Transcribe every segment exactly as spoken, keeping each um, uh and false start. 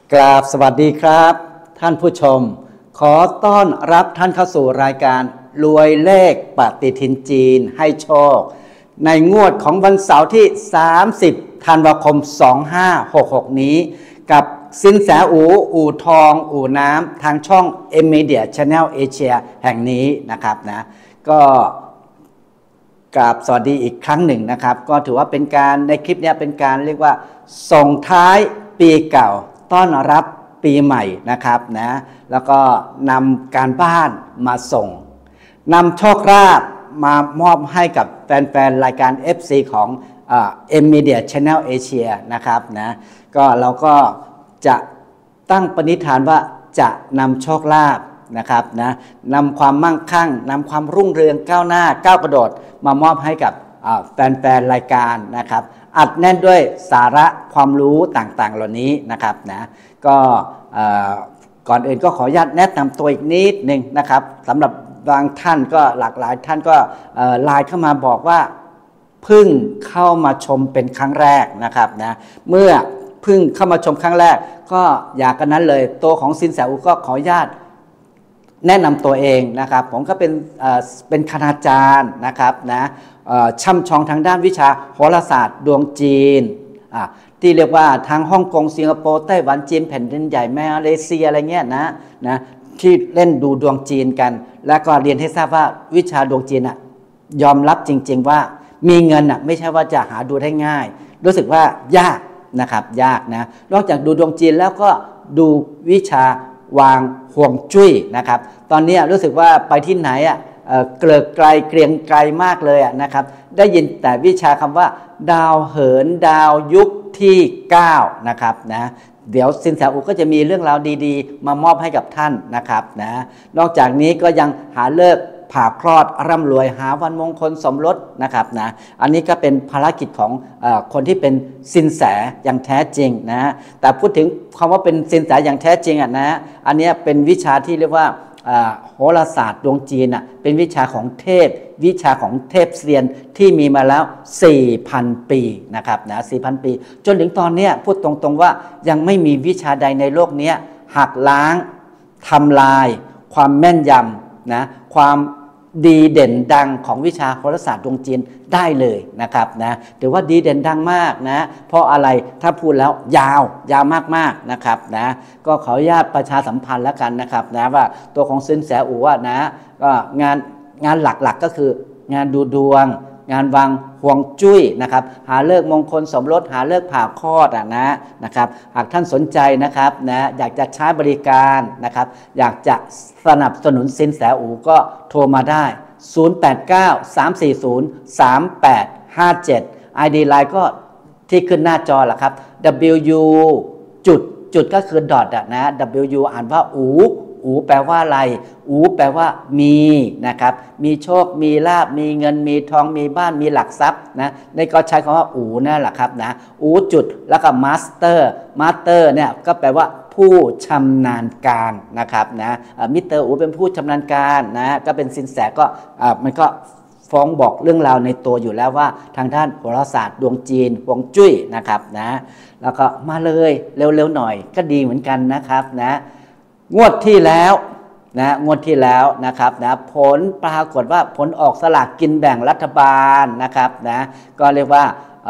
กราบสวัสดีครับท่านผู้ชมขอต้อนรับท่านเข้าสู่รายการรวยเลขปฏิทินจีนให้โชคในงวดของวันเสาร์ที่สามสิบธันวาคมสองพันห้าร้อยหกสิบหกนี้กับสินแสอูอู่ทองอู่น้ำทางช่อง M Media Channel Asia แห่งนี้นะครับนะก็กราบสวัสดีอีกครั้งหนึ่งนะครับก็ถือว่าเป็นการในคลิปนี้เป็นการเรียกว่าส่งท้ายปีเก่าต้อนรับปีใหม่นะครับนะแล้วก็นำการบ้านมาส่งนำโชคลาภมามอบให้กับแฟนๆรายการ เอฟ ซี ของเอ่อ M Media Channel Asia นะครับนะก็เราก็จะตั้งปณิธานว่าจะนำโชคลาภนะครับนะนำความมั่งคั่งนำความรุ่งเรืองก้าวหน้าก้าวกระโดดมามอบให้กับแฟนๆรายการนะครับอัดแน่นด้วยสาระความรู้ต่างๆเหล่านี้นะครับนะก็ก่อนอื่นก็ขออนุญาตแนะนำตัวอีกนิดหนึ่งนะครับสำหรับบางท่านก็หลากหลายท่านก็ไลน์เข้ามาบอกว่าเพิ่งเข้ามาชมเป็นครั้งแรกนะครับนะเมื่อเพิ่งเข้ามาชมครั้งแรกก็อยากกันนั้นเลยตัวของสินแสอูก็ขออนุญาตแนะนำตัวเองนะครับผมก็เป็นเป็นคณาจารย์นะครับนะช่ำชองทางด้านวิชาโหราศาสตร์ดวงจีนที่เรียกว่าทางฮ่องกงสิงคโปร์ไต้หวันจีนแผ่นดินใหญ่มาเลเซียอะไรเงี้ยนะนะที่เล่นดูดวงจีนกันแล้วก็เรียนให้ทราบว่าวิชาดวงจีนอ่ะยอมรับจริงๆว่ามีเงินอ่ะไม่ใช่ว่าจะหาดูได้ง่ายรู้สึกว่ายากนะครับยากนะนอกจากดูดวงจีนแล้วก็ดูวิชาวางห่วงจุ้ยนะครับตอนนี้รู้สึกว่าไปที่ไหนอ่ะเกลือไกลเกรียงไกลมากเลยนะครับได้ยินแต่วิชาคำว่าดาวเหินดาวยุคที่เก้านะครับนะเดี๋ยวสินแสอูก็จะมีเรื่องราวดีๆมามอบให้กับท่านนะครับนะนอกจากนี้ก็ยังหาเลิกผ่าคลอดร่ำรวยหาวันมงคลสมรสนะครับนะอันนี้ก็เป็นภารกิจของเอ่อคนที่เป็นสินแสอย่างแท้จริงนะแต่พูดถึงคำว่าเป็นสินแสอย่างแท้จริงอ่ะนะอันนี้เป็นวิชาที่เรียกว่าโหราศาสตร์ดวงจีนอ่ะเป็นวิชาของเทพวิชาของเทพเซียนที่มีมาแล้ว สี่พัน ปีนะครับนะ สี่พัน ปีจนถึงตอนนี้พูดตรงๆว่ายังไม่มีวิชาใดในโลกนี้หักล้างทำลายความแม่นยำนะความดีเด่นดังของวิชาโหราศาสตร์ดวงจีนได้เลยนะครับนะถือว่าดีเด่นดังมากนะเพราะอะไรถ้าพูดแล้วยาวยาวมากๆนะครับนะก็ขออนุญาตประชาสัมพันธ์แล้วกันนะครับนะว่าตัวของสินแสอู๋นะก็งานงานหลักๆ กก็คืองานดูดวงงานวางห่วงจุ้ยนะครับหาเลิกมงคลสมรสหาเลิกผ่าคลอดอ่ะนะนะครับหากท่านสนใจนะครับนะอยากจะใช้บริการนะครับอยากจะสนับสนุนสินแสอูก็โทรมาได้ศูนย์ แปด เก้า สาม สี่ ศูนย์ สาม แปด ห้า เจ็ด ไอ ดี ไลน์ก็ที่ขึ้นหน้าจอแหละครับ W จุดจุดก็คือดอทนะ W อ่านว่าอูอูแปลว่าอะไรอูแปลว่ามีนะครับมีโชคมีลาภมีเงินมีทองมีบ้านมีหลักทรัพย์นะในก็ใช้คำว่าอูนั่นแหละครับนะอูจุดแล้วก็มาสเตอร์มาสเตอร์เนี่ยก็แปลว่าผู้ชำนาญการนะครับนะมิสเตอร์อูเป็นผู้ชำนาญการนะก็เป็นสินแสก็มันก็ฟ้องบอกเรื่องราวในตัวอยู่แล้วว่าทางด้านโหราศาสตร์ดวงจีนฮวงจุ้ยนะครับนะแล้วก็มาเลยเร็วๆหน่อยก็ดีเหมือนกันนะครับนะงวดที่แล้วนะงวดที่แล้วนะครับนะผลปรากฏว่าผลออกสลากกินแบ่งรัฐบาลนะครับนะก็เรียกว่า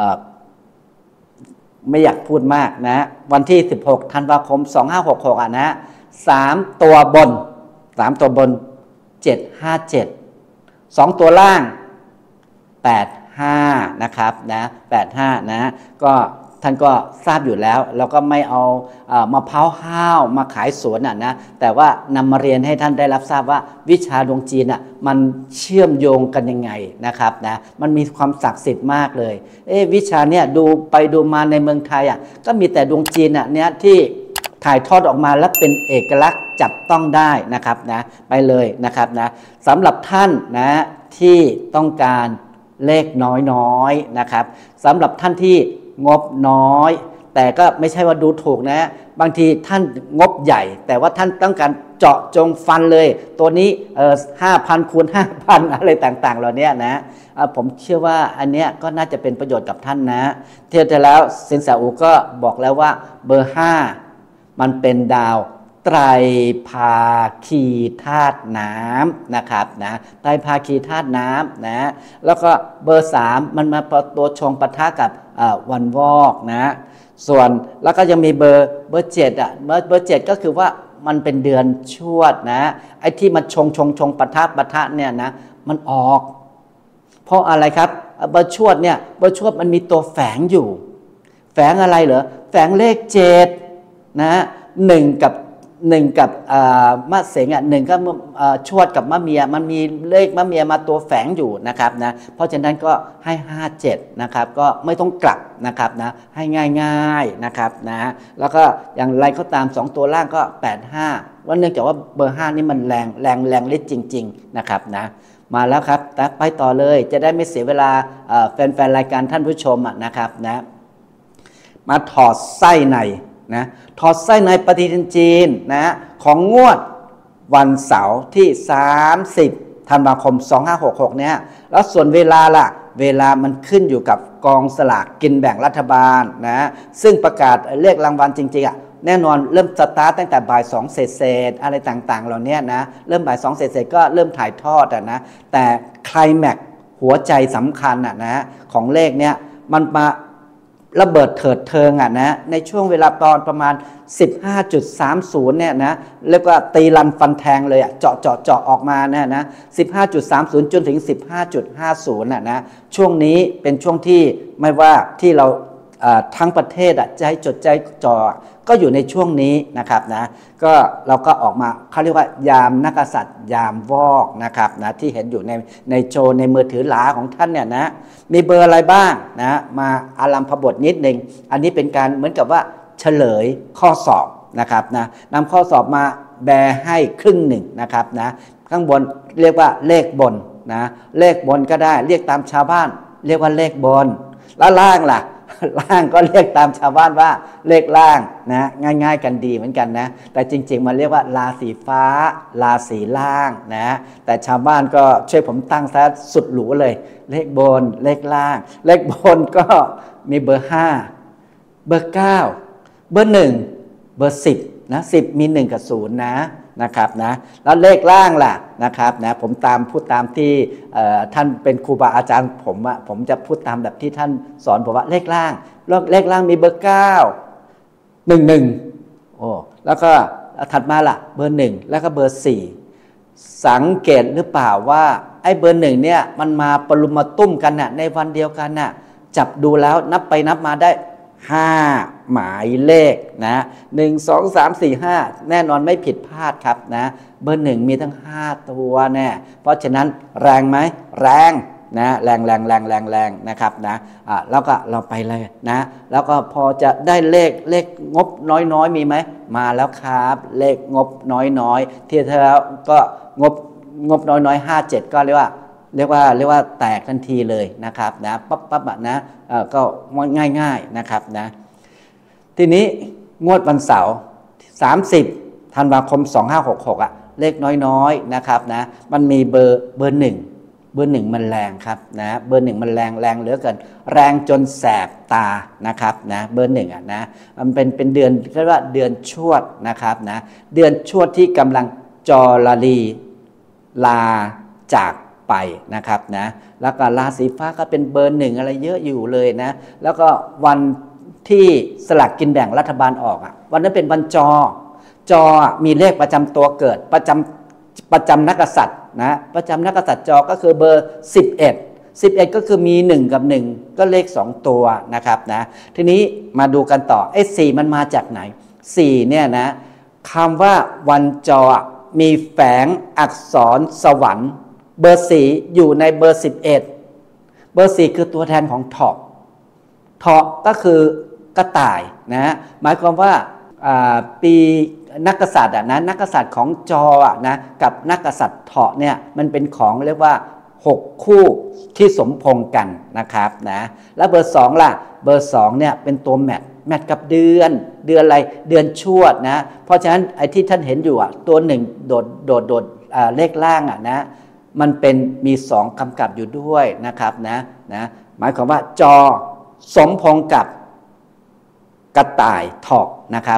ไม่อยากพูดมากนะวันที่สิบหกธันวาคมสองพันห้าร้อยหกสิบหกอ่ะนะสามตัวบนสามตัวบนเจ็ดห้าเจ็ดสองตัวล่างแปดห้านะครับนะแปดห้านะก็ท่านก็ทราบอยู่แล้วเราก็ไม่เอามะพร้าวห้าวมาขายสวนอ่ะนะแต่ว่านำมาเรียนให้ท่านได้รับทราบว่าวิชาดวงจีนอ่ะมันเชื่อมโยงกันยังไงนะครับนะมันมีความศักดิ์สิทธิ์มากเลยเอ๊ะวิชาเนี่ยดูไปดูมาในเมืองไทยอ่ะก็มีแต่ดวงจีนอ่ะเนี้ยที่ถ่ายทอดออกมาแล้วเป็นเอกลักษณ์จับต้องได้นะครับนะไปเลยนะครับนะสำหรับท่านนะที่ต้องการเลขน้อยๆนะครับสำหรับท่านที่งบน้อยแต่ก็ไม่ใช่ว่าดูถูกนะบางทีท่านงบใหญ่แต่ว่าท่านต้องการเจาะจงฟันเลยตัวนี้เออห้าพันคูณห้าพันอะไรต่างๆเหล่านี้นะผมเชื่อว่าอันเนี้ยก็น่าจะเป็นประโยชน์กับท่านนะเที่ยวที่แล้วสินแสอูก็บอกแล้วว่าเบอร์ห้ามันเป็นดาวไตรภาคีธาตุน้ำนะครับนะไตรภาคีธาตุน้ำนะแล้วก็เบอร์สามมันมาตัวชงปะทะกับวันวอกนะส่วนแล้วก็ยังมีเบอร์เบอร์เจ็ดอ่ะเบอร์เบอร์เจ็ดก็คือว่ามันเป็นเดือนชวดนะไอ้ที่มันชงชงชงปะทะปะทะเนี่ยนะมันออกเพราะอะไรครับเบอร์ชวดเนี่ยเบอร์ชวดมันมีตัวแฝงอยู่แฝงอะไรเหรอแฝงเลขเจ็ดนะหนึ่งกับหนึ่งกับมะเสงอ่ะหนึ่งก็ชวดกับมะเมียมันมีเลขมะเมียมาตัวแฝงอยู่นะครับนะเพราะฉะนั้นก็ให้ห้าเจ็ดนะครับก็ไม่ต้องกลับนะครับนะให้ง่ายๆนะครับนะแล้วก็อย่างไรก็ตามสองตัวล่างก็แปดห้าว่าเนื่องจากว่าเบอร์ห้านี่มันแรงแรงแรงฤทธิ์จริงๆนะครับนะมาแล้วครับแต่ไปต่อเลยจะได้ไม่เสียเวลาแฟนๆรายการท่านผู้ชมนะครับนะมาถอดไส้ในนะถอดไส้ในปฏิทินจีนนะของงวดวันเสาร์ที่สามสิบธันวาคมสองห้าหกหกเนี่ยแล้วส่วนเวลาล่ะเวลามันขึ้นอยู่กับกองสลากกินแบ่งรัฐบาลนะซึ่งประกาศเลขรางวัลจริงๆอ่ะแน่นอนเริ่มสตาร์ตตั้งแต่บ่ายสองเศษๆอะไรต่างๆเหล่านี้นะเริ่มบ่ายสองเศษๆก็เริ่มถ่ายทอดอ่ะนะแต่ไคลแม็กซ์หัวใจสำคัญอ่ะนะของเลขเนี้ยมันมาระเบิดเถิดเทิงอ่ะนะในช่วงเวลาตอนประมาณ สิบห้าจุดสามศูนย์ เนี่ยนะเรียกว่าตีลันฟันแทงเลยอ่ะเจาะเจาะเจาะออกมาเนี่ยนะ สิบห้าจุดสามศูนย์ จนถึง สิบห้าจุดห้าศูนย์ น่ะนะช่วงนี้เป็นช่วงที่ไม่ว่าที่เราทั้งประเทศอ่ะใจจดใจจ่อก็อยู่ในช่วงนี้นะครับนะก็เราก็ออกมาเขาเรียกว่ายามนักษัตริย์ยามวอกนะครับนะที่เห็นอยู่ในในโจในมือถือหลาของท่านเนี่ยนะมีเบอร์อะไรบ้างนะมาอารัมพบทนิดนึงอันนี้เป็นการเหมือนกับว่าเฉลยข้อสอบนะครับนะนำข้อสอบมาแบให้ครึ่งหนึ่งนะครับนะข้างบนเรียกว่าเลขบนนะเลขบนก็ได้เรียกตามชาวบ้านเรียกว่าเลขบนแล้วล่างล่ะล่างก็เรียกตามชาวบ้านว่าเลขล่างนะง่ายๆกันดีเหมือนกันนะแต่จริงๆมันเรียกว่าราศีฟ้าราศีล่างนะแต่ชาวบ้านก็ช่วยผมตั้งซะสุดหรูเลยเลขบนเลขล่างเลขบนก็มีเบอร์ห้าเบอร์เก้าเบอร์หนึ่งเบอร์สิบนะสิบมีหนึ่งกับศูนย์นะนะครับนะแล้วเลขล่างล่ะนะครับนะผมตามพูดตามที่ท่านเป็นครูบาอาจารย์ผมอะผมจะพูดตามแบบที่ท่านสอนผมว่าเลขล่างเลขล่างมีเบอร์เก้าหนึ่งหนึ่งโอ้แล้วก็ถัดมาล่ะเบอร์หนึ่งแล้วก็เบอร์สี่สังเกตหรือเปล่าว่าไอ้เบอร์หนึ่งเนี่ยมันมาปรุมาตุ้มกันน่ะในวันเดียวกันน่ะจับดูแล้วนับไปนับมาได้ห้าหมายเลขนะหนึ่งสองสามสี่ห้าแน่นอนไม่ผิดพลาดครับนะเบอร์หนึ่งมีทั้งห้าตัวแน่เพราะฉะนั้นแรงไหมแรงนะแรงแรงแรงแรงแรงนะครับนะอ่าแล้วก็เราไปเลยนะแล้วก็พอจะได้เลขเลขงบน้อยๆมีไหมมาแล้วครับเลขงบน้อยๆที่แล้วก็งบงบน้อยๆห้าเจ็ดก็เรียกว่าเรียกว่าเรียกว่าแตกทันทีเลยนะครับนะปั๊บปั๊บนะเอ่อก็ง่ายๆนะครับนะทีนี้งวดวันเสาร์สามสิบธันวาคมสองห้าหกหกอ่ะเลขน้อยๆนะครับนะมันมีเบอร์เบอร์หนึ่งเบอร์หนึ่งมันแรงครับนะเบอร์หนึ่งมันแรงแรงเหลือเกินแรงจนแสบตานะครับนะเบอร์หนึ่งอ่ะนะมันเป็นเป็นเดือนเรียกว่าเดือนชวดนะครับนะเดือนชวดที่กำลังจรลีลาจากไปนะครับนะแล้วก็ราศีฟ้าก็เป็นเบอร์หนึ่งอะไรเยอะอยู่เลยนะแล้วก็วันที่สลากกินแบ่งรัฐบาลออกอ่ะวันนั้นเป็นวันจอจอมีเลขประจำตัวเกิดประจำประจำนักกษัตริย์นะประจำนักกษัตริย์จอก็คือเบอร์สิบเอ็ด สิบเอ็ดก็คือมีหนึ่งกับหนึ่งก็เลขสองตัวนะครับนะทีนี้มาดูกันต่อไอ้สี่มันมาจากไหนสี่เนี่ยนะคำว่าวันจอมีแฝงอักษรสวรรค์เบอร์สี่อยู่ในเบอร์สิบเอ็ดเบอร์สี่คือตัวแทนของเถาะเถาะก็คือกระต่ายนะหมายความว่าปีนักกษัตริย์นะนักกษัตริย์ของจอนะกับนักกษัตริย์เถาะเนี่ยมันเป็นของเรียกว่าหกคู่ที่สมพงษ์กันนะครับนะแล้วเบอร์สองล่ะเบอร์สองเนี่ยเป็นตัวแมทแมทกับเดือนเดือนอะไรเดือนชวดนะเพราะฉะนั้นไอ้ที่ท่านเห็นอยู่อ่ะตัวหนึ่งโดดโดดโดดเลขล่างอ่ะนะมันเป็นมีสองกำกับอยู่ด้วยนะครับนะนะหมายความว่าจอสมพงษ์กับกระต่ายเถาะนะครับช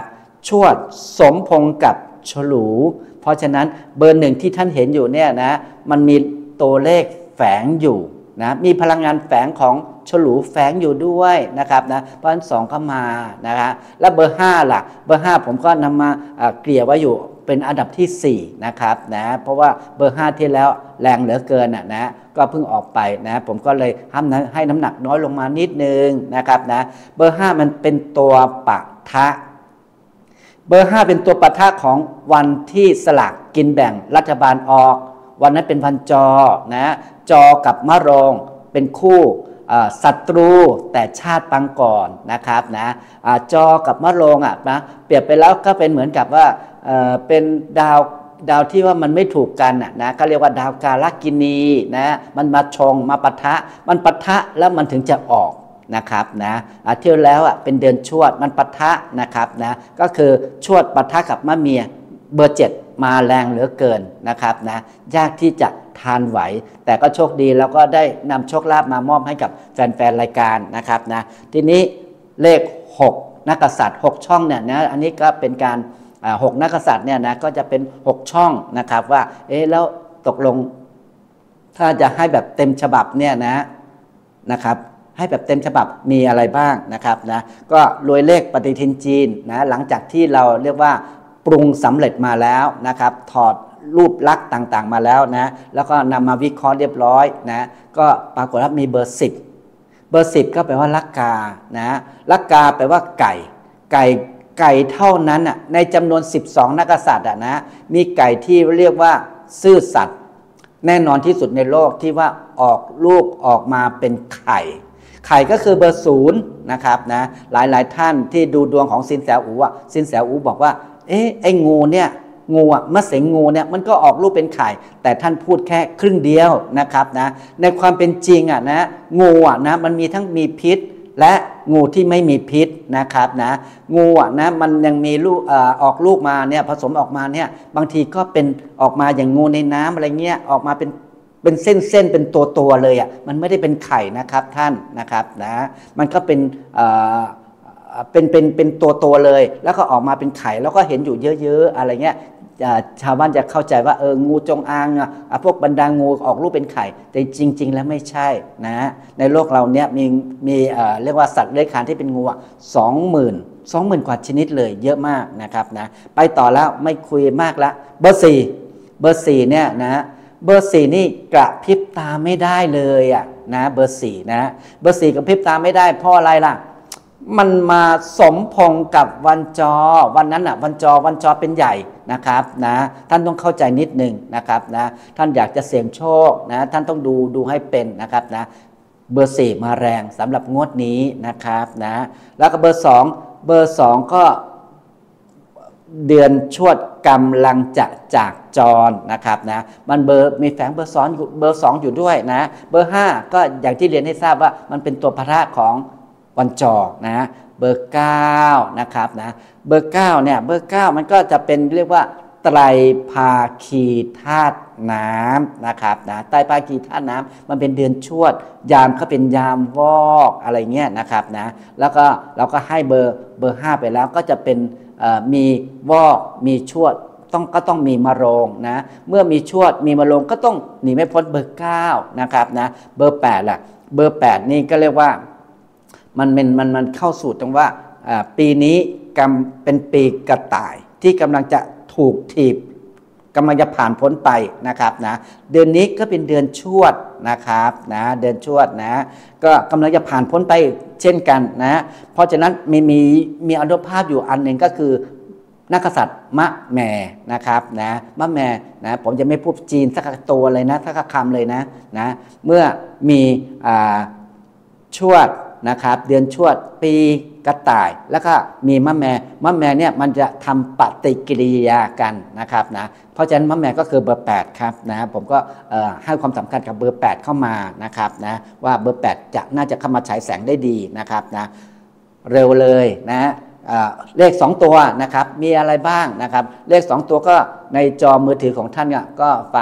ชวดสมพงษ์กับฉลู เพราะฉะนั้นเบอร์หนึ่งที่ท่านเห็นอยู่เนี่ยนะมันมีตัวเลขแฝงอยู่นะมีพลังงานแฝงของฉลูแฝงอยู่ด้วยนะครับนะเพราะฉะนั้นสองก็มานะครับแล้วเบอร์ห้าล่ะเบอร์ห้าผมก็นำมาเกลี่ยไว้อยู่เป็นอันดับที่สี่นะครับนะเพราะว่าเบอร์ห้าที่แล้วแรงเหลือเกินนะนะก็เพิ่งออกไปนะผมก็เลยให้น้ำหนักน้อยลงมานิดนึงนะครับนะเบอร์ห้ามันเป็นตัวปะทะเบอร์ห้าเป็นตัวปะทะของวันที่สลากกินแบ่งรัฐบาลออกวันนั้นเป็นวันจอนะจอกับมะโรงเป็นคู่ศัตรูแต่ชาติปางก่อนนะครับนะจอกับมะโรงอ่ะนะเปรียบไปแล้วก็เป็นเหมือนกับว่าเอ่อเป็นดาวดาวที่ว่ามันไม่ถูกกันอ่ะนะก็เรียกว่าดาวกาลกินีนะมันมาชงมาปะทะมันปะทะแล้วมันถึงจะออกนะครับนะเที่ยวแล้วอ่ะเป็นเดือนชวดมันปะทะนะครับนะก็คือชวดปะทะกับมะเมียเบอร์เจ็ดมาแรงเหลือเกินนะครับนะยากที่จะทานไหวแต่ก็โชคดีแล้วก็ได้นำโชคลาภมามอบให้กับแฟนๆรายการนะครับนะทีนี้เลขหกนักกษัตริย์หกช่องเนี่ยนะอันนี้ก็เป็นการหกนักกษัตริย์เนี่ยนะก็จะเป็นหกช่องนะครับว่าเอ๊ะแล้วตกลงถ้าจะให้แบบเต็มฉบับเนี่ยนะนะครับให้แบบเต็มฉบับมีอะไรบ้างนะครับนะก็รวยเลขปฏิทินจีนนะหลังจากที่เราเรียกว่าปรุงสำเร็จมาแล้วนะครับถอดรูปลักษณ์ต่างๆมาแล้วนะแล้วก็นำมาวิเคราะห์เรียบร้อยนะก็ปรากฏว่ามีเบอร์สิบเบอร์สิบก็แปลว่าลักกานะลักกาแปลว่าไก่ไก่ไก่เท่านั้นอ่ะในจำนวนสิบสองนักษัตริย์อ่ะนะมีไก่ที่เรียกว่าซื่อสัตย์แน่นอนที่สุดในโลกที่ว่าออกลูกออกมาเป็นไข่ไข่ก็คือเบอร์ศูนย์นะครับนะหลายๆท่านที่ดูดวงของซินแสอูอ่ะซินแสอูบอกว่าเอ๊ะไอ้งูเนี่ยงูอ่ะมะเสงงูเนี่ยมันก็ออกลูกเป็นไข่แต่ท่านพูดแค่ครึ่งเดียวนะครับนะในความเป็นจริงอ่ะนะงูอ่ะนะมันมีทั้งมีพิษและงูที่ไม่มีพิษนะครับนะงูอ่ะนะมันยังมีลูก เอ่อ ออกลูกมาเนี่ยผสมออกมาเนี่ยบางทีก็เป็นออกมาอย่างงูในน้ำอะไรเงี้ยออกมาเป็นเป็นเส้นๆเป็นตัวตัวเลยอ่ะมันไม่ได้เป็นไข่นะครับท่านนะครับนะมันก็เป็นเอ่อเป็นเป็นเป็นตัวตัวเลยแล้วก็ออกมาเป็นไข่แล้วก็เห็นอยู่เยอะๆอะไรเงี้ยชาวบ้านจะเข้าใจว่าเอองูจงอางอ่ะพวกบรรดางูออกลูกเป็นไข่แต่จริงๆแล้วไม่ใช่นะในโลกเราเนี้ยมีมีเอ่อเรียกว่าสัตว์เลื้อยคลานที่เป็นงูอ่ะสองหมื่นสองหมื่นกว่าชนิดเลยเยอะมากนะครับนะไปต่อแล้วไม่คุยมากละเบอร์สี่เบอร์สี่เนี่ยนะเบอร์สี่นี่กระพริบตาไม่ได้เลยอ่ะนะเบอร์สี่นะเบอร์สี่กระพริบตาไม่ได้เพราะอะไรล่ะมันมาสมพงษ์กับวันจอวันนั้นอ่ะวันจอวันจอเป็นใหญ่นะครับนะท่านต้องเข้าใจนิดนึงนะครับนะท่านอยากจะเสี่ยงโชคนะท่านต้องดูดูให้เป็นนะครับนะเบอร์สี่มาแรงสำหรับงวดนี้นะครับนะแล้วก็เบอร์สองเบอร์สองก็เดือนชวดกำลังจะจากจรนะครับนะมันเบอร์มีแฝงเบอร์สองเบอร์สองอยู่ด้วยนะเบอร์ห้าก็อย่างที่เรียนให้ทราบว่ามันเป็นตัวพระของวันจอนะเบอร์เก้านะครับนะเบอร์เก้าเนี่ยเบอร์เก้ามันก็จะเป็นเรียกว่าไตรภาคีธาตุน้ำนะครับนะไตรภาคีธาตุน้ำมันเป็นเดือนชวดยามเขาเป็นยามวอกอะไรเงี้ยนะครับนะแล้วก็เราก็ให้เบอร์เบอร์ห้าไปแล้วก็จะเป็นมีวอกมีชวดต้องก็ต้องมีมะโรงนะเมื่อมีชวดมีมะโรงก็ต้องหนีไม่พ้นเบอร์เก้านะครับนะเบอร์แปดล่ะเบอร์แปดนี่ก็เรียกว่ามันมันมันมันเข้าสู่ตรงว่าปีนี้กำเป็นปีกระต่ายที่กำลังจะถูกถีบกำลังจะผ่านพ้นไปนะครับนะเดือนนี้ก็เป็นเดือนชวดนะครับนะเดือนชวดนะก็กำลังจะผ่านพ้นไปเช่นกันนะเพราะฉะนั้นมีมีมีอนุภาพอยู่อันหนึ่งก็คือนักกษัตริย์มะแม่นะครับนะมะแม่นะผมจะไม่พูดจีนสักตัวเลยนะสักคำเลยนะนะเมื่อมีชวดนะครับเดือนชวดปีกระต่ายแล้วก็มีมะแม่มะแม่เนี่ยมันจะทำปฏิกิริยากันนะครับนะเพราะฉะนั้นมะแม่ก็คือเบอร์แปดครับนะผมก็ให้ความสำคัญกับเบอร์แปดเข้ามานะครับนะว่าเบอร์แปดจะน่าจะเข้ามาฉายแสงได้ดีนะครับนะเร็วเลยนะเลขสองตัวนะครับมีอะไรบ้างนะครับเลขสองตัวก็ในจอมือถือของท่านก็ฝาก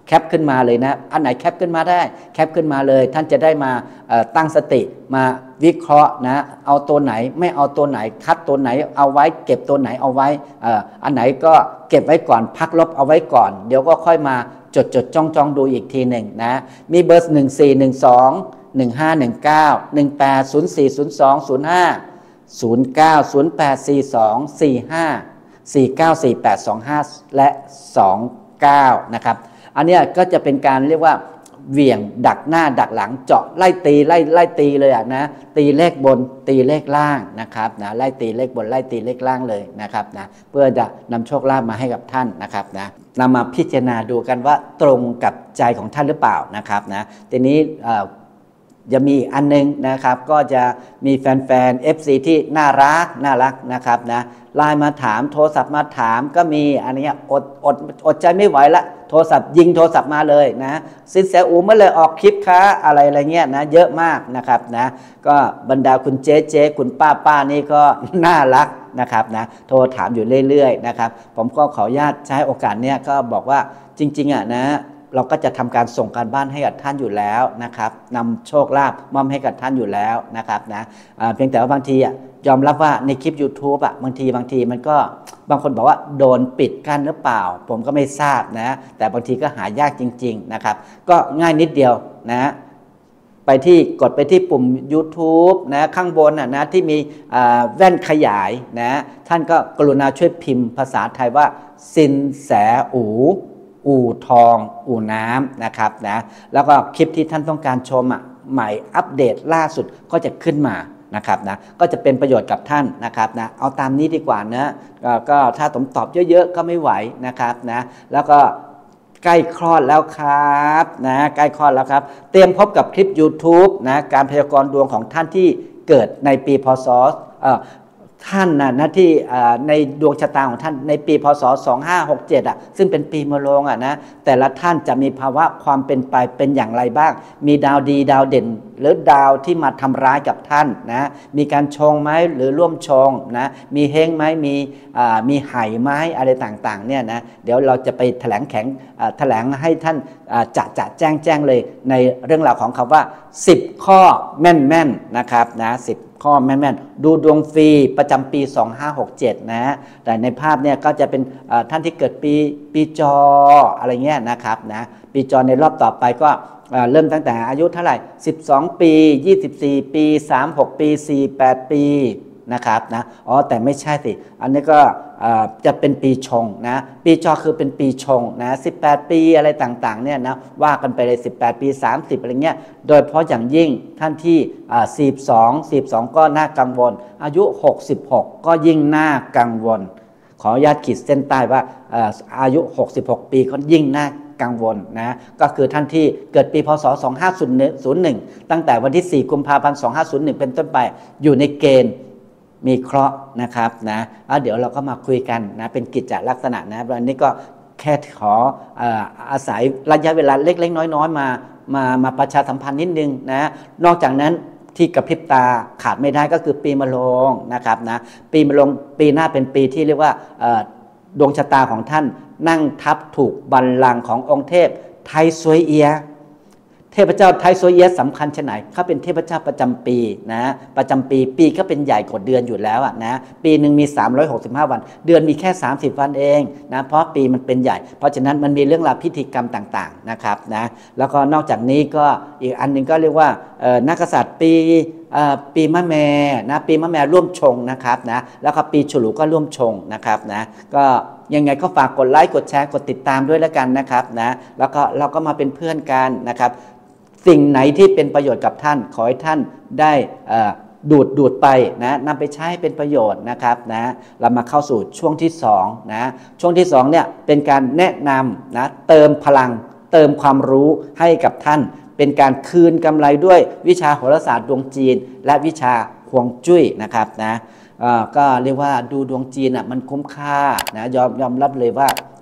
แคปขึ้นมาเลยนะอันไหนแคปขึ้นมาได้แคปขึ้นมาเลยท่านจะได้มาตั้งสติมาวิเคราะห์นะเอาตัวไหนไม่เอาตัวไหนคัดตัวไหนเอาไว้เก็บตัวไหนเอาไว้อันไหนก็เก็บไว้ก่อนพักลบเอาไว้ก่อนเดี๋ยวก็ค่อยมาจดจดจ้องจ้องดูอีกทีหนึ่งนะมีเบอร์หนึ่งสี่หนึ่งสองหนึ่งห้าหนึ่งเก้าหนึ่งแปดศูนย์สี่ศูนย์สองศูนย์ห้าศูนย์เก้าศูนย์แปดสี่สองสี่ห้าสี่เก้าสี่แปดสองห้าและสองเก้านะครับอันนี้ก็จะเป็นการเรียกว่าเหวี่ยงดักหน้าดักหลังเจาะไล่ตีไล่ไล่ตีเลยอ่ะนะตีเลขบนตีเลขล่างนะครับนะไล่ตีเลขบนไล่ตีเลขล่างเลยนะครับนะเพื่อจะนำโชคลาภมาให้กับท่านนะครับนะนำมาพิจารณาดูกันว่าตรงกับใจของท่านหรือเปล่านะครับนะทีนี้จะมีอันนึงนะครับก็จะมีแฟนๆ เอฟ ซี ที่น่ารักน่ารักนะครับนะไลน์มาถามโทรศัพท์มาถามก็มีอันนี้อดอดอดใจไม่ไหวละโทรศัพท์ยิงโทรศัพท์มาเลยนะสินแสอูเมื่อเลยออกคลิปค้าอะไรอะไรเงี้ยนะเยอะมากนะครับนะก็บรรดาคุณเจ๊เจ๊คุณป้าป้านี่ก็น่ารักนะครับนะโทรถามอยู่เรื่อยๆนะครับผมก็ขออนุญาตใช้โอกาสเนี้ยก็บอกว่าจริงๆอ่ะนะเราก็จะทำการส่งการบ้านให้กับท่านอยู่แล้วนะครับนำโชคลาภมอบให้กับท่านอยู่แล้วนะครับนะเพียงแต่ว่าบางทีอ่ะยอมรับว่าในคลิป YouTube อ่ะบางทีบางทีมันก็บางคนบอกว่าโดนปิดกั้นหรือเปล่าผมก็ไม่ทราบนะแต่บางทีก็หายากจริงๆนะครับก็ง่ายนิดเดียวนะไปที่กดไปที่ปุ่ม YouTube นะข้างบนนะที่มีแว่นขยายนะท่านก็กรุณาช่วยพิมพ์ภาษาไทยว่าสินแสอูอู่ทองอู่น้ำนะครับนะแล้วก็คลิปที่ท่านต้องการชมอ่ะใหม่อัปเดตล่าสุดก็จะขึ้นมานะครับนะก็จะเป็นประโยชน์กับท่านนะครับนะเอาตามนี้ดีกว่านะก็ถ้าผมตอบเยอะๆก็ไม่ไหวนะครับนะแล้วก็ใกล้คลอดแล้วครับนะใกล้คลอดแล้วครับเตรียมพบกับคลิป YouTube นะการพยากรณ์ดวงของท่านที่เกิดในปีพศเอ่อท่านนะนะที่ในดวงชะตาของท่านในปีพศสองห้าหกเจ็ดอ่ะซึ่งเป็นปีมะโรงอ่ะนะแต่ละท่านจะมีภาวะความเป็นไปเป็นอย่างไรบ้างมีดาวดีดาวเด่นหรือดาวที่มาทำร้ายกับท่านนะมีการชงไหมหรือร่วมชงนะมีเฮงไหมมีมีไห่ไหมอะไรต่างๆเนี่ยนะเดี๋ยวเราจะไปแถลงแข็งแถลงให้ท่านจะจะแจ้งแจ้งเลยในเรื่องราวของคำว่าสิบข้อแม่นๆนะครับนะสิบข้อแม่นๆดูดวงฟรีประจำปีสองห้าหกเจ็ดนะแต่ในภาพเนี่ยก็จะเป็นท่านที่เกิดปีปีจออะไรเงี้ยนะครับนะปีจอในรอบต่อไปก็เริ่มตั้งแต่อายุเท่าไหร่สิบสองปียี่สิบสี่ปีสามสิบหกปีสี่สิบแปดปีนะครับนะอ๋อแต่ไม่ใช่สิอันนี้ก็จะเป็นปีชงนะปีจอคือเป็นปีชงนะสิบแปดปีอะไรต่างๆเนี่ยนะว่ากันไปเลยสิบแปดปีสามสิบอะไรเงี้ยโดยเฉพาะอย่างยิ่งท่านที่สี่สิบสอง สี่สิบสองก็น่ากังวลอายุหกสิบหกก็ยิ่งน่ากังวลขออนุญาตขีดเส้นใต้ว่าอายุหกสิบหกปีก็ยิ่งน่ากังวลนะก็คือท่านที่เกิดปีพศสองห้าศูนย์หนึ่งตั้งแต่วันที่สี่กุมภาพันธ์สองห้าศูนย์หนึ่งเป็นต้นไปอยู่ในเกณฑ์มีเคราะห์นะครับนะเดี๋ยวเราก็มาคุยกันนะเป็นกิจจลักษณะนะวันนี้ก็แค่ขออาศัยระยะเวลาเล็กๆน้อยๆมามามาประชาสัมพันธ์นิดนึงนะนอกจากนั้นที่กระพริบตาขาดไม่ได้ก็คือปีมะโรงนะครับนะปีมะโรงปีหน้าเป็นปีที่เรียกว่าดวงชะตาของท่านนั่งทับถูกบัลลังก์ขององค์เทพไทซวยเอียเทพเจ้าไทซวยเอียสำคัญชะไหนเขาเป็นเทพเจ้าประจำปีนะประจำปีปีก็เป็นใหญ่กว่าเดือนอยู่แล้วอะนะปีหนึ่งมีสามร้อยหกสิบห้าวันเดือนมีแค่สามสิบวันเองนะเพราะปีมันเป็นใหญ่เพราะฉะนั้นมันมีเรื่องราวพิธีกรรมต่างๆนะครับนะแล้วก็นอกจากนี้ก็อีกอันนึงก็เรียกว่านักกษัตริย์ปีปีมะแม่นะปีมะแม่ร่วมชงนะครับนะแล้วก็ปีฉลูก็ร่วมชงนะครับนะก็ยังไงก็ฝากกดไลค์กดแชร์กดติดตามด้วยแล้วกันนะครับนะแล้วก็เราก็มาเป็นเพื่อนกันนะครับสิ่งไหนที่เป็นประโยชน์กับท่านขอให้ท่านได้ดูดดูดไปนะนำไปใช้เป็นประโยชน์นะครับนะเรามาเข้าสู่ช่วงที่สองนะช่วงที่สองเนี่ยเป็นการแนะนำนะเติมพลังเติมความรู้ให้กับท่านเป็นการคืนกำไรด้วยวิชาโหราศาสตร์ดวงจีนและวิชาฮวงจุ้ยนะครับนะก็เรียกว่าดูดวงจีนอ่ะมันคุ้มค่านะยอมยอมรับเลยว่า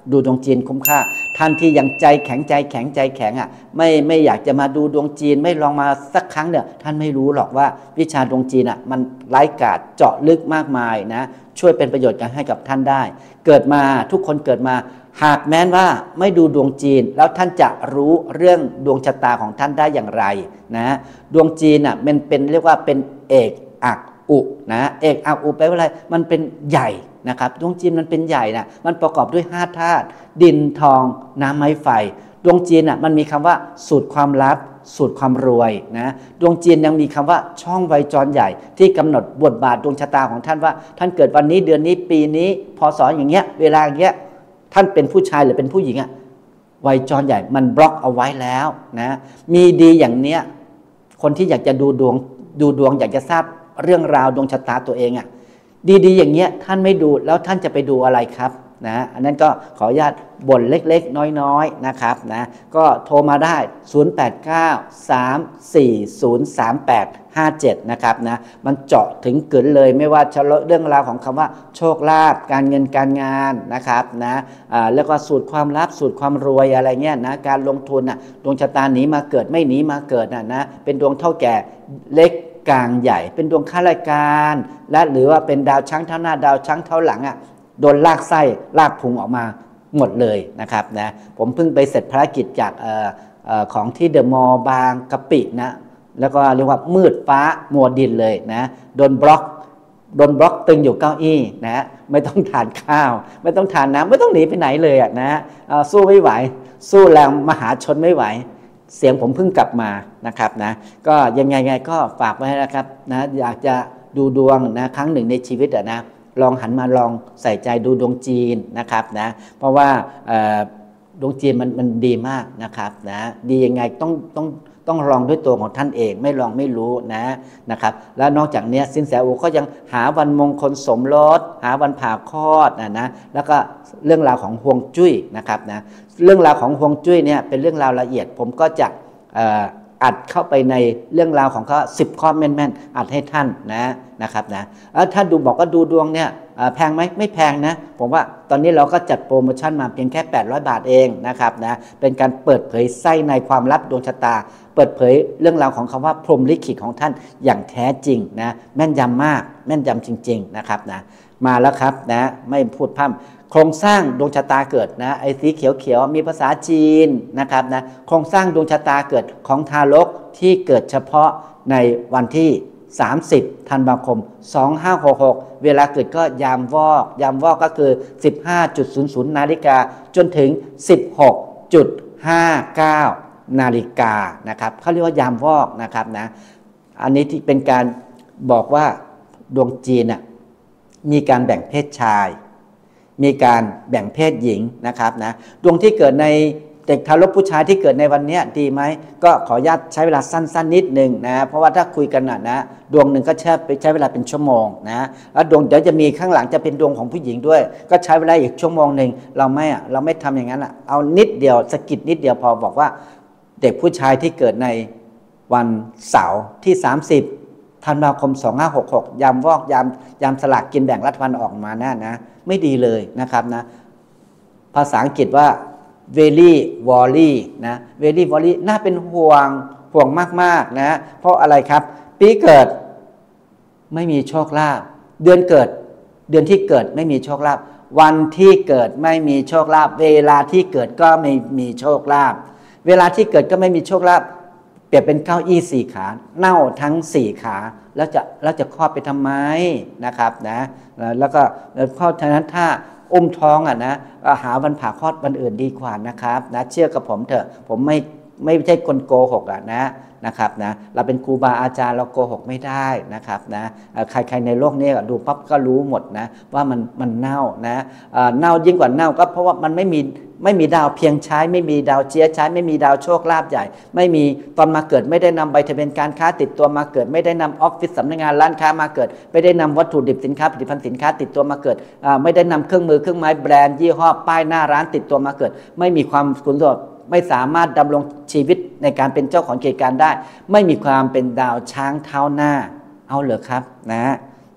ดูดวงจีนคุ้มค่าท่านที่ยังใจแข็งใจแข็งใจแข็งอ่ะไม่ไม่อยากจะมาดูดวงจีนไม่ลองมาสักครั้งเนี่ยท่านไม่รู้หรอกว่าวิชาดวงจีนอ่ะมันไร้กาจเจาะลึกมากมายนะช่วยเป็นประโยชน์กันให้กับท่านได้เกิดมาทุกคนเกิดมาหากแม้นว่าไม่ดูดวงจีนแล้วท่านจะรู้เรื่องดวงชะตาของท่านได้อย่างไรนะดวงจีนอ่ะมันเป็นเรียกว่าเป็นเอกอักอุนะเอกอักอุแปลว่าอะไรมันเป็นใหญ่นะครับดวงจีนมันเป็นใหญ่นะมันประกอบด้วยห้าธาตุดินทองน้ำไม้ไฟดวงจีนอ่ะมันมีคำว่าสูตรความลับสูตรความรวยนะดวงจีนยังมีคำว่าช่องไวจรใหญ่ที่กำหนดบทบาทดวงชะตาของท่านว่าท่านเกิดวันนี้เดือนนี้ปีนี้พศอย่างเงี้ยเวลาอย่างเงี้ยท่านเป็นผู้ชายหรือเป็นผู้หญิงอ่ะไวจรใหญ่มันบล็อกเอาไว้แล้วนะมีดีอย่างเนี้ยคนที่อยากจะดูดวงดูดวงอยากจะทราบเรื่องราวดวงชะตาตัวเองอ่ะดีๆอย่างเงี้ยท่านไม่ดูแล้วท่านจะไปดูอะไรครับนะอันนั้นก็ขออนุญาตบ่นเล็กๆน้อยๆนะครับนะก็โทรมาได้ศูนย์ แปด เก้า สาม สี่ ศูนย์ สาม แปด ห้า เจ็ดนะครับนะมันเจาะถึงกึ๋นเลยไม่ว่าจะเรื่องราวของคำว่าโชคลาภการเงินการงานนะครับนะอ่าแล้วก็สูตรความลับสูตรความรวยอะไรเงี้ยนะการลงทุนน่ะดวงชะตาหนีมาเกิดไม่หนีมาเกิดน่ะนะเป็นดวงเท่าแก่เล็กกลางใหญ่เป็นดวงข้าราชการและหรือว่าเป็นดาวช้างเท่าหน้าดาวช้างเท่าหลังอ่ะโดนลากไส้ลากพุงออกมาหมดเลยนะครับนะผมเพิ่งไปเสร็จภารกิจจากเอ่อเอ่อของที่เดอะมอลล์บางกะปินะแล้วก็เรียกว่ามืดฟ้ามัวดินเลยนะโดนบล็อกโดนบล็อกตึงอยู่เก้าอี้นะไม่ต้องทานข้าวไม่ต้องทานน้ำไม่ต้องหนีไปไหนเลยอ่ะนะสู้ไม่ไหวสู้แรงมหาชนไม่ไหวเสียงผมเพิ่งกลับมานะครับนะก็ยังไงไงก็ฝากไว้นะครับนะอยากจะดูดวงนะครั้งหนึ่งในชีวิตอ่ะนะลองหันมาลองใส่ใจดูดวงจีนนะครับนะเพราะว่าดวงจีนมันมันดีมากนะครับนะดียังไงต้องต้องต้องลองด้วยตัวของท่านเองไม่ลองไม่รู้นะนะครับแล้วนอกจากนี้สินแสอูก็ยังหาวันมงคลสมรสหาวันผ่าคลอดนะนะแล้วก็เรื่องราวของฮวงจุ้ยนะครับนะเรื่องราวของฮวงจุ้ยเนี่ยเป็นเรื่องราวละเอียดผมก็จะอัดเข้าไปในเรื่องราวของเขาสิบข้อแม่นๆอัดให้ท่านนะนะครับนะแล้วถ้าดูบอกว่าดูดวงเนี่ยแพงไหมไม่แพงนะผมว่าตอนนี้เราก็จัดโปรโมชั่นมาเพียงแค่แปดร้อยบาทเองนะครับนะเป็นการเปิดเผยไส้ในความลับดวงชะตาเปิดเผยเรื่องราวของคำว่าพรหมลิขิตของท่านอย่างแท้จริงนะแม่นยำมากแม่นยำจริงๆนะครับนะมาแล้วครับนะไม่พูดพร่ำโครงสร้างดวงชะตาเกิดนะไอ้สีเขียวๆมีภาษาจีนนะครับนะโครงสร้างดวงชะตาเกิดของทารกที่เกิดเฉพาะในวันที่สามสิบธันวาคมสองพันห้าร้อยหกสิบหกเวลาเกิดก็ยามวอกยามวอกก็คือ สิบห้านาฬิกา นาฬิกาจนถึง สิบหกห้าเก้า นาฬิกานะครับเขาเรียกว่ายามวอกนะครับนะอันนี้ที่เป็นการบอกว่าดวงจีนน่ะมีการแบ่งเพศชายมีการแบ่งเพศหญิงนะครับนะดวงที่เกิดในเด็กทารกผู้ชายที่เกิดในวันนี้ดีไหมก็ขออนุญาตใช้เวลาสั้นๆนิดนึงนะเพราะว่าถ้าคุยกันนะนะดวงหนึ่งก็ใช้ไปใช้เวลาเป็นชั่วโมงนะแล้วดวงเดี๋ยวจะมีข้างหลังจะเป็นดวงของผู้หญิงด้วยก็ใช้เวลาอีกชั่วโมงหนึ่งเราไม่อะเราไม่ทำอย่างนั้นอะเอานิดเดียวสกิดนิดเดียวพอบอกว่าเด็กผู้ชายที่เกิดในวันเสาร์ที่สามสิบธันวาคมสองพันห้าร้อยหกสิบหกยามวอกยามยามสลากกินแบ่งรัฐบาลออกมาแน่นะไม่ดีเลยนะครับนะภาษาอังกฤษว่า very worry นะ very worry น่าเป็นห่วงห่วงมากๆนะเพราะอะไรครับปีเกิดไม่มีโชคลาภเดือนเกิดเดือนที่เกิดไม่มีโชคลาภวันที่เกิดไม่มีโชคลาภเวลาที่เกิดก็ไม่มีโชคลาภเวลาที่เกิดก็ไม่มีโชคลาภเปรียบเป็นเก้าอี้สี่ขาเน่าทั้งสี่ขาแล้วจะแล้วจะคลอดไปทำไมนะครับนะแล้วก็เพราะฉะนั้นถ้าอุ้มท้องอ่ะนะหาวันผ่าคลอดวันอื่นดีกว่านะครับนะเชื่อกับผมเถอะผมไม่ไม่ใช่คนโกหกอ่ะนะนะครับนะเราเป็นครูบาอาจารย์เราโกหกไม่ได้นะครับนะใครๆในโลกนี้ดูปั๊บก็รู้หมดนะว่ามันมันเน่านะเน่ายิ่งกว่าเน่าก็เพราะว่ามันไม่มีไม่มีดาวเพียงใช้ไม่มีดาวเจียใช้ไม่มีดาวโชคลาภใหญ่ไม่มีตอนมาเกิดไม่ได้นำใบทะเบียนการค้าติดตัวมาเกิดไม่ได้นำออฟฟิศสำนักงานร้านค้ามาเกิดไม่ได้นำวัตถุดิบสินค้าผลิตภัณฑ์สินค้าติดตัวมาเกิดไม่ได้นำเครื่องมือเครื่องไม้แบรนด์ยี่ห้อป้ายหน้าร้านติดตัวมาเกิดไม่มีความคุณสมบัติไม่สามารถดำรงชีวิตในการเป็นเจ้าของกิจการได้ไม่มีความเป็นดาวช้างเท้าหน้าเอาเหรอครับนะ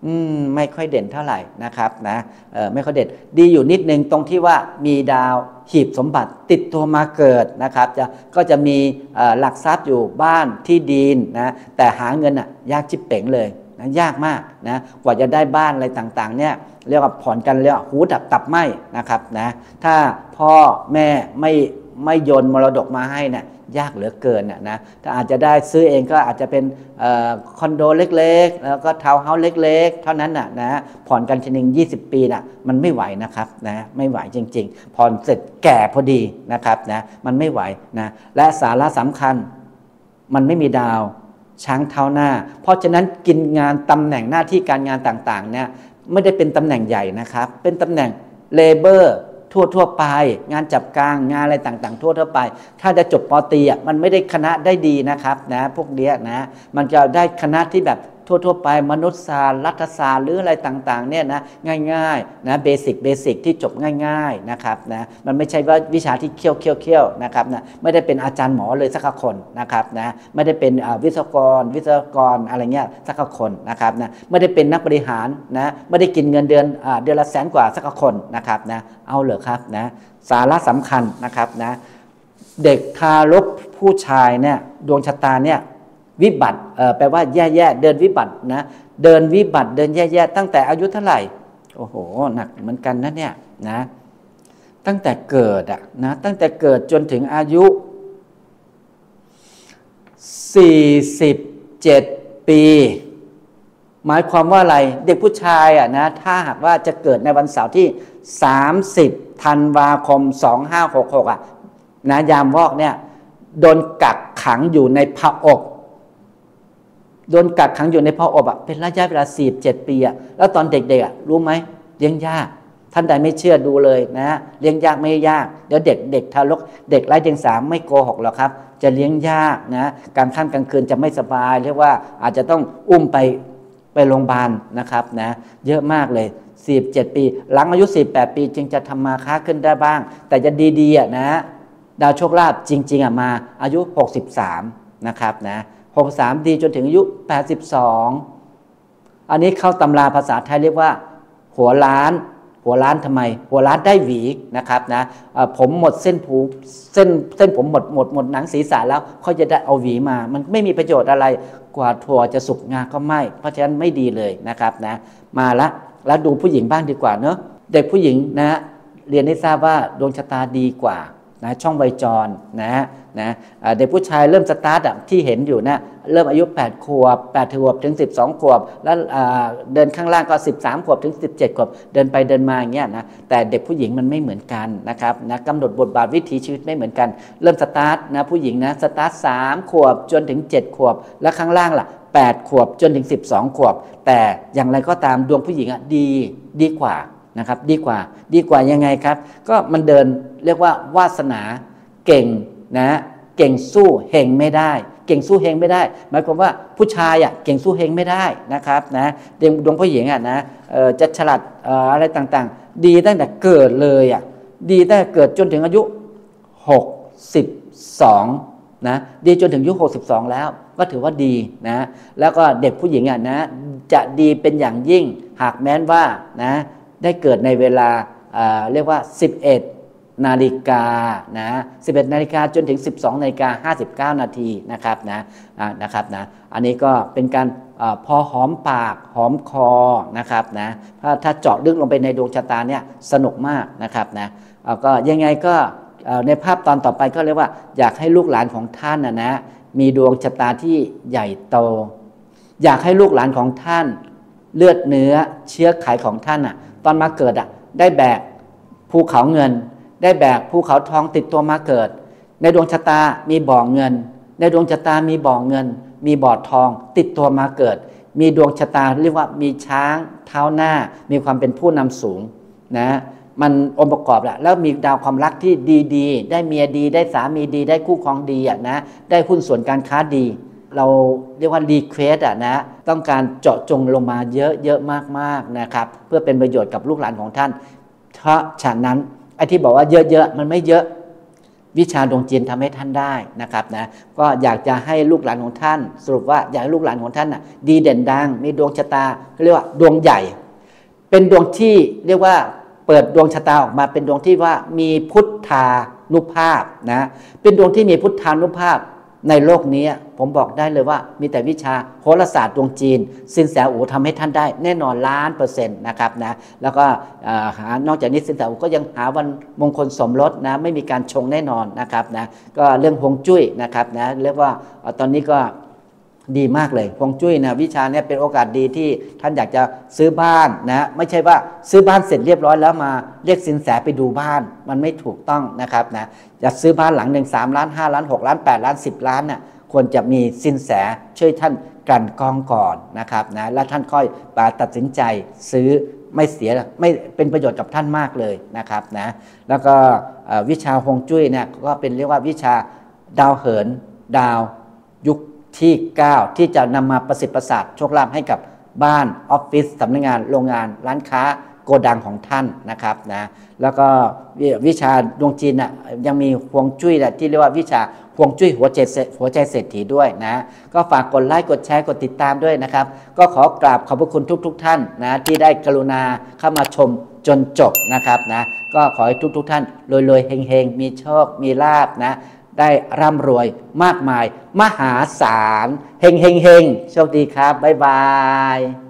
อืมไม่ค่อยเด่นเท่าไหร่นะครับนะเออไม่ค่อยเด่นดีอยู่นิดนึงตรงที่ว่ามีดาวหีบสมบัติติดตัวมาเกิดนะครับจะก็จะมีหลักทรัพย์อยู่บ้านที่ดินนะแต่หาเงินอ่ะยากชิบเป๋งเลยนะยากมากนะกว่าจะได้บ้านอะไรต่างๆเนี่ยเรียกว่าผ่อนกันเรียกว่าหูดับตับไหมนะครับนะถ้าพ่อแม่ไม่ไม่โยนมรดกมาให้เนี่ยยากเหลือเกินนะถ้าอาจจะได้ซื้อเองก็อาจจะเป็นคอนโดเล็กๆแล้วก็ทาวน์เฮาส์เล็กๆเท่านั้นนะนะผ่อนกันทีนึงยี่สิบปีนะมันไม่ไหวนะครับนะไม่ไหวจริงๆผ่อนเสร็จแก่พอดีนะครับนะมันไม่ไหวนะและสาระสำคัญมันไม่มีดาวช้างเท้าหน้าเพราะฉะนั้นกินงานตำแหน่งหน้าที่การงานต่างๆเนี่ยไม่ได้เป็นตำแหน่งใหญ่นะครับเป็นตำแหน่งเลเบอร์ทั่วทั่วไปงานจับกลางงานอะไรต่างๆทั่วทั่วไปถ้าจะจบป.ตรีอ่ะมันไม่ได้คณะได้ดีนะครับนะพวกเนี้ยนะมันจะได้คณะที่แบบทั่วๆไปมนุษยศาสตร์รัฐศาสตร์หรืออะไรต่างๆเนี่ยนะง่ายๆนะเบสิกเบสิกที่จบง่ายๆนะครับนะมันไม่ใช่ว่าวิชาที่เคี่ยวเคี่ยวเคี่ยวนะครับนะไม่ได้เป็นอาจารย์หมอเลยสักคนนะครับนะไม่ได้เป็นวิศวกรวิศวกรอะไรเงี้ยสักคนนะครับนะไม่ได้เป็นนักบริหารนะไม่ได้กินเงินเดือนเดือนละแสนกว่าสักคนนะครับนะเอาเหรอครับนะสาระสำคัญนะครับนะเด็กทารกผู้ชายเนี่ยดวงชะตาเนี่ยวิบัติแปลว่าแย่ๆเดินวิบัตินะเดินวิบัติเดินแย่ๆตั้งแต่อายุเท่าไหร่โอ้โหหนักเหมือนกันนะเนี่ยนะตั้งแต่เกิดอะนะตั้งแต่เกิดจนถึงอายุสี่สิบเจ็ดปีหมายความว่าอะไรเด็กผู้ชายอะนะถ้าหากว่าจะเกิดในวันเสาร์ที่สามสิบธันวาคมสองพันห้าร้อยหกสิบหกอะนะยามวอกเนี่ยโดนกักขังอยู่ในผาอกโดนกักขังอยู่ในผาอกอ่ะเป็นระยะเวลาสี่สิบเจ็ดปีอ่ะแล้วตอนเด็กๆอ่ะรู้ไหมเลี้ยงยากท่านใดไม่เชื่อดูเลยนะเลี้ยงยากไม่ยากเดี๋ยวเด็กเด็กทารกเด็กไร้เดียงสาไม่โกหกหรอกครับจะเลี้ยงยากนะกลางค่ำกลางคืนจะไม่สบายเรียกว่าอาจจะต้องอุ้มไปไปโรงพยาบาลนะครับนะเยอะมากเลยสี่สิบเจ็ดปีหลังอายุสี่สิบแปดปีจึงจะทำมาค้าขึ้นได้บ้างแต่จะดีๆอ่ะนะดาวโชคลาภจริงๆอ่ะมาอายุหกสิบสามนะครับนะหกสิบสามดีจนถึงอายุแปดสิบสองอันนี้เข้าตำราภาษาไทยเรียกว่าหัวล้านหัวล้านทำไมหัวล้านได้หวีนะครับนะผมหมดเส้นผูเส้นเส้นผมหมดหมดหมดหนังศีรษะแล้วเขาจะได้เอาหวีมามันไม่มีประโยชน์อะไรกว่าถั่วจะสุกงาก็ไม่เพราะฉะนั้นไม่ดีเลยนะครับนะมาละแล้วดูผู้หญิงบ้างดีกว่าเนอะเด็กผู้หญิงนะเรียนให้ทราบว่าดวงชะตาดีกว่านะช่องไวจรนะนะเด็กผู้ชายเริ่มสตาร์ทที่เห็นอยู่นะเริ่มอายุแปดขวบแปดขวบถึงสิบสองขวบแล้วเดินข้างล่างก็สิบสามขวบถึงสิบเจ็ดขวบเดินไปเดินมาอย่างเงี้ยนะแต่เด็กผู้หญิงมันไม่เหมือนกันนะครับนะกำหนดบทบาทวิถีชีวิตไม่เหมือนกันเริ่มสตาร์ทนะผู้หญิงนะสตาร์ทสามขวบจนถึงเจ็ดขวบแล้วข้างล่างล่ะแปดขวบจนถึงสิบสองขวบแต่อย่างไรก็ตามดวงผู้หญิงอ่ะดีดีกว่านะครับดีกว่าดีกว่ายังไงครับก็มันเดินเรียกว่าวาสนาเก่งนะเก่งสู้เฮงไม่ได้เก่งสู้เฮงไม่ได้หมายความว่าผู้ชายอ่ะเก่งสู้เฮงไม่ได้นะครับนะดวงผู้หญิงอ่ะนะจะฉลาดอะไรต่างๆดีตั้งแต่เกิดเลยอ่ะดีตั้งแต่เกิดจนถึงอายุหกสิบสองนะดีจนถึงอายุหกสิบสองแล้วก็ถือว่าดีนะแล้วก็เด็กผู้หญิงอ่ะนะจะดีเป็นอย่างยิ่งหากแม้นว่านะได้เกิดในเวลาเรียกว่าสิบเอ็ดนาฬิกานะสิบเอ็ดนาฬิกาจนถึงสิบสองนาฬิกาห้าสิบเก้านาทีนะครับนะนะครับนะอันนี้ก็เป็นการอพอหอมปากหอมคอนะครับนะถ้าถ้าเจาะลึกลงไปในดวงชะตาเนี่ยสนุกมากนะครับนะก็ยังไงก็ในภาพตอนต่อไปก็เรียกว่าอยากให้ลูกหลานของท่านนะนะมีดวงชะตาที่ใหญ่โตอยากให้ลูกหลานของท่านเลือดเนื้อเชื้อไขของท่านอ่ะตอนมาเกิดอ่ะได้แบกภูเขาเงินได้แบกภูเขาทองติดตัวมาเกิดในดวงชะตามีบ่อเงินในดวงชะตามีบ่อเงินมีบ่อทองติดตัวมาเกิดมีดวงชะตาเรียกว่ามีช้างเท้าหน้ามีความเป็นผู้นำสูงนะมันองค์ประกอบแหละแล้วมีดาวความรักที่ดีๆได้เมียดีได้สามีดีได้คู่ครองดีอ่ะนะได้หุ้นส่วนการค้าดีเราเรียกว่ารีเควสอ่ะนะต้องการเจาะจงลงมาเยอะๆมากๆนะครับเพื่อเป็นประโยชน์กับลูกหลานของท่านเพราะฉะนั้นไอ้ที่บอกว่าเยอะๆมันไม่เยอะวิชาดวงจีนทำให้ท่านได้นะครับนะก็อยากจะให้ลูกหลานของท่านสรุปว่าอยากให้ลูกหลานของท่านน่ะดีเด่นดังมีดวงชะตาเรียกว่าดวงใหญ่เป็นดวงที่เรียกว่าเปิดดวงชะตาออกมาเป็นดวงที่ว่ามีพุทธานุภาพนะเป็นดวงที่มีพุทธานุภาพในโลกนี้ผมบอกได้เลยว่ามีแต่วิชาโหราศาสตร์ดวงจีนสินแสอู๋ทำให้ท่านได้แน่นอนล้านเปอร์เซ็นต์นะครับนะแล้วก็หานอกจากนี้สินแสอู๋ก็ยังหาวันมงคลสมรสนะไม่มีการชงแน่นอนนะครับนะก็เรื่องฮวงจุ้ยนะครับนะเรียกว่าตอนนี้ก็ดีมากเลยฮวงจุ้ยนะวิชานี้เป็นโอกาสดีที่ท่านอยากจะซื้อบ้านนะไม่ใช่ว่าซื้อบ้านเสร็จเรียบร้อยแล้วมาเรียกสินแสไปดูบ้านมันไม่ถูกต้องนะครับนะจะซื้อบ้านหลังหนึ่งสามล้านห้าล้านหกล้านแปดล้านสิบล้านน่ะควรจะมีสินแสช่วยท่านกันกองก่อนนะครับนะแล้วท่านค่อยตัดสินใจซื้อไม่เสียไม่เป็นประโยชน์กับท่านมากเลยนะครับนะแล้วก็วิชาฮวงจุ้ยเนี่ยก็เป็นเรียกว่าวิชาดาวเหินดาวยุคที่เก้าที่จะนำมาประสิทธิ์ประสาทโชคลาภให้กับบ้านออฟฟิศสำนักงานโรงงานร้านค้าโกดังของท่านนะครับนะแล้วก็วิชาดวงจีนน่ะยังมีฮวงจุ้ยที่เรียกว่าวิชาฮวงจุ้ยหัวใจหัวใจเศรษฐีด้วยนะก็ฝากกดไลค์กดแชร์กดติดตามด้วยนะครับก็ขอกราบขอบพระคุณทุกๆ ท่านนะที่ได้กรุณาเข้ามาชมจนจบนะครับนะก็ขอให้ทุกๆ ท่านรวยๆเฮงๆมีโชคมีลาภนะได้ร่ำรวยมากมายมหาศาลเฮงเฮงเฮงโชคดีครับบ๊ายบาย